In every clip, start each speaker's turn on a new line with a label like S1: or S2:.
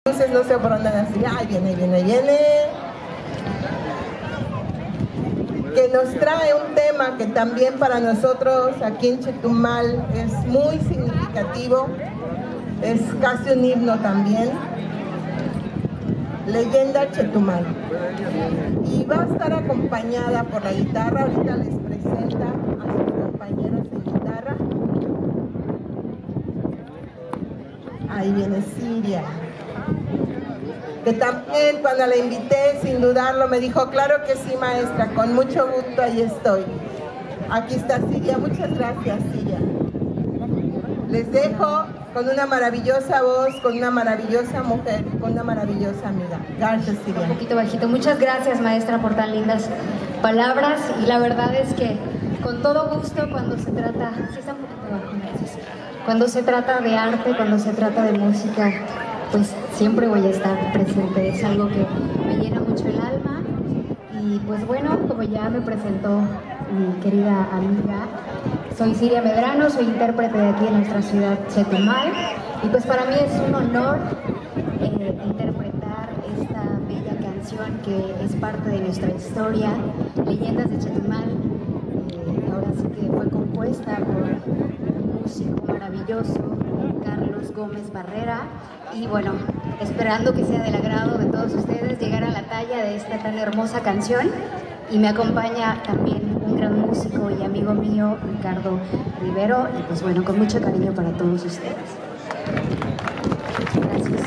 S1: luces, no sé por dónde así. Ahí viene, que nos trae un tema que también para nosotros aquí en Chetumal es muy significativo, es casi un himno también. Leyenda Chetumal. Y va a estar acompañada por la guitarra. Ahorita les presenta a sus compañeros de guitarra. Ahí viene Siria, que también cuando la invité, sin dudarlo, me dijo, claro que sí, maestra, con mucho gusto, ahí estoy. Aquí está Siria, muchas gracias, Siria. Les dejo con una maravillosa voz, con una maravillosa mujer, con una maravillosa amiga. Gracias, Siria.
S2: Un poquito bajito. Muchas gracias, maestra, por tan lindas palabras. Y la verdad es que con todo gusto cuando se trata... Sí, está un poquito bajo, gracias. Cuando se trata de arte, cuando se trata de música, pues siempre voy a estar presente. Es algo que me llena mucho el alma. Y pues bueno, como ya me presentó mi querida amiga, soy Siria Medrano, soy intérprete de aquí en nuestra ciudad Chetumal. Y pues para mí es un honor interpretar esta bella canción que es parte de nuestra historia, Leyendas de Chetumal. Ahora sí que fue compuesta por un músico maravilloso, Carlos Gómez Barrera. Y bueno, esperando que sea del agrado de todos ustedes, llegar a la talla de esta tan hermosa canción. Y me acompaña también un gran músico y amigo mío, Ricardo Rivero. Y pues bueno, con mucho cariño para todos ustedes. Gracias.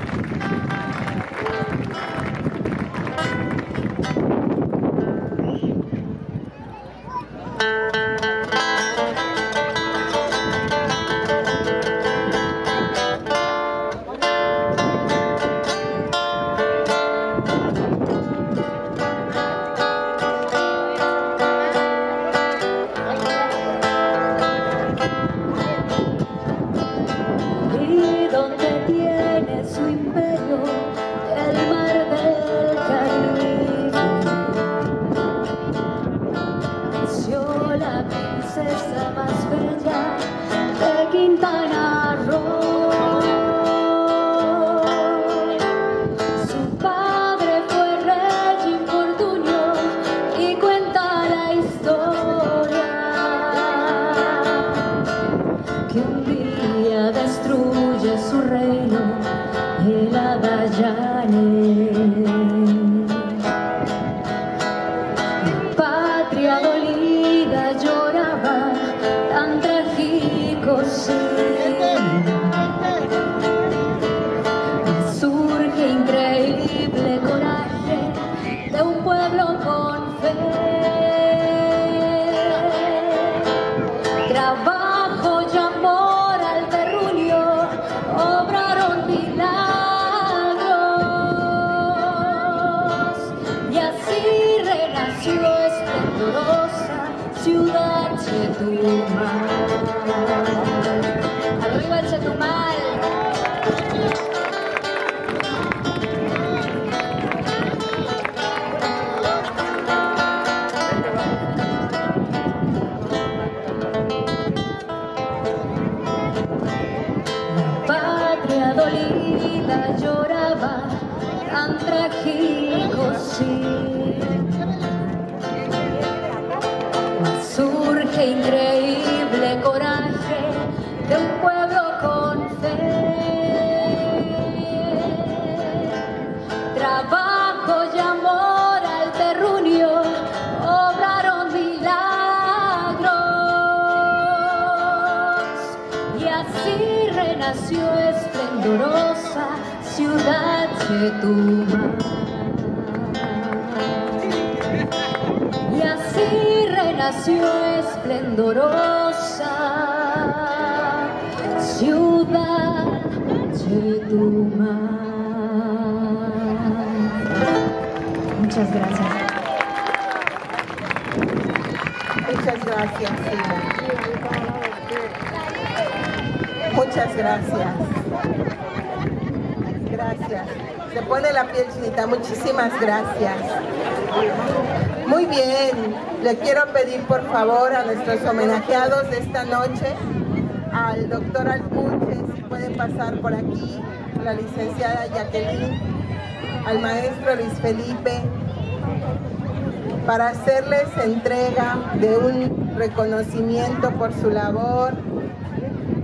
S2: Arriba el Chetumal. La patria dolida lloraba tan trágico, sí. Surge increíble coraje de un pueblo con fe, trabajo y amor al terruño obraron milagros, y así renació esplendorosa ciudad Chetumal. Y así renació esplendorosa ciudad Chetumal. Muchas gracias.
S1: Muchas gracias, Siria. Muchas gracias. Gracias. Se pone la piel chinita. Muchísimas gracias. Muy bien. Le quiero pedir por favor a nuestros homenajeados de esta noche, al doctor Alpuche, si pueden pasar por aquí, la licenciada Jacqueline, al maestro Luis Felipe, para hacerles entrega de un reconocimiento por su labor